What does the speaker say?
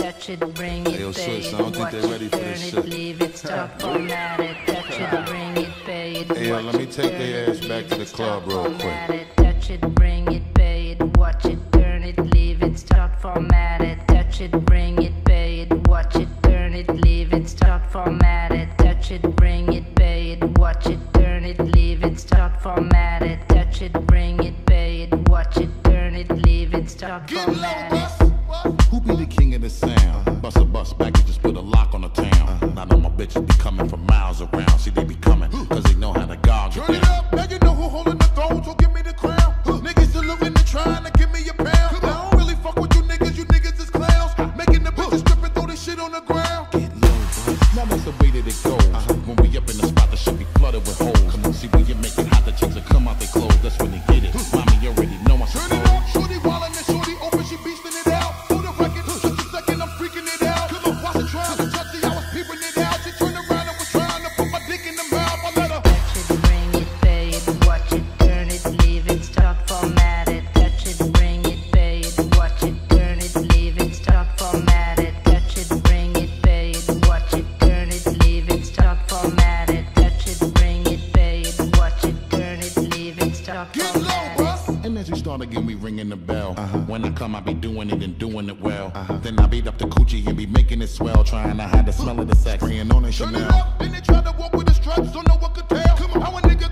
touch it, bring it, Hey, yo, pay Switch, it, I don't think watch they it, ready for turn this it, shit. leave it, stop, format it, touch it, bring it, pay it, Hey, yo, watch let me it, take turn their it, ass back leave to the it, club stop, real format quick. it, touch it, bring it, pay it, watch it, turn it, leave it, start, format it, touch it, bring it, pay it, watch it, turn it, leave it, start, format it, touch it, bring it, pay it, watch it, turn it, leave it, start, format it, touch it, bring it, pay it, watch it, turn it, leave it, start, format it. Who be the king of the sound? Bust a bus back and just put a lock on the town. Now know my bitches be coming from miles around. See, they be coming, cause they know how to gog it Turn it up, now you know who holding the throne, so give me the crown. Niggas saluting and trying to give me a pound. I don't really fuck with you niggas is clowns. Making the bitches strip and throw this shit on the ground. Get low, bro. Now that's the way that it goes. When we up in the spot, the shit be flooded with holes. Come on, see, when you make it hot, the chicks will come out their clothes. That's when they get it. Mommy, you already know I'm Turn it up, shorty wildin' and shorty open, she beastin' it out. Hold the record, just a second, I'm freaking it out. Cause I'm watching trying to touch it, I was peeping it out. She turned around and was trying to put my dick in the mouth. I let her Touch it, bring it, pay it, watch it, turn it, leave it, start, format it. Touch it, bring it, pay it, watch it, turn it, leave it, start, format it. Touch it, bring it, pay it, watch it, turn it, leave it, start, format it. Touch it, bring it, pay it, watch it, turn it, leave it, start, get low, format it. bruh. And as we start again, we ringing the bell. When I come, I be doing it and doing it well. Then I beat up the coochie and be making it swell. Trying to hide the smell of the sex. Spraying on a Turn it Chanel. up, then they try to walk with the struts, don't know what could tell. Come on, how a nigga